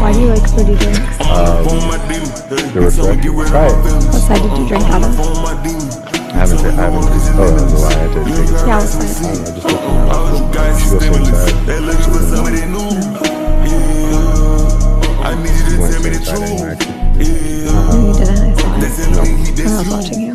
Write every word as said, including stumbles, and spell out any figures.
Why do you like fruity drinks? Um, they were fresh. Try it. What side did you drink out of? I haven't, I haven't, oh, that's a lie, I did take it. Yeah, what side? I don't know, just looking at it. She goes same side. I need you to She went tell me same the side truth. anyway, actually. No, you didn't. I saw it. No. When I was watching you.